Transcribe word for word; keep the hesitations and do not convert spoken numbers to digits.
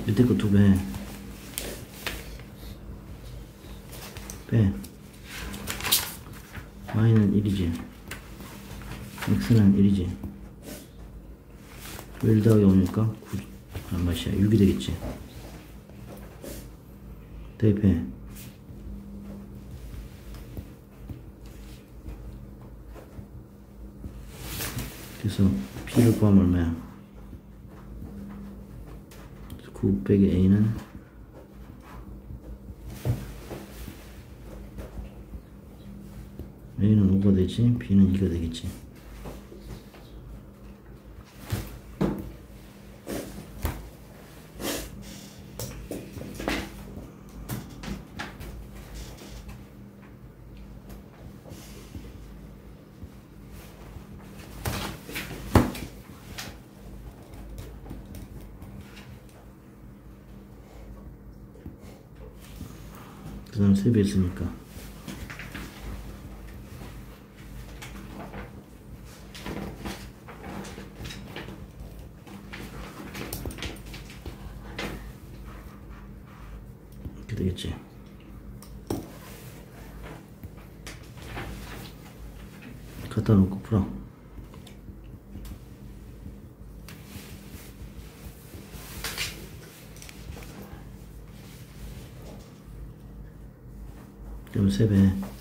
밑에 거 두 배. 빼. y는 일이지. x는 일이지. 일 더하기 오니까 구, 아, 맛이야. 육이 되겠지. 대입해. 그래서 P를 구하면 얼마야? 구 빼기 A는 A는 오가 되지, B는 이가 되겠지. 그 다음 세 배 있으니까 이렇게 되겠지. 갖다 놓고 풀어. 그럼 세 배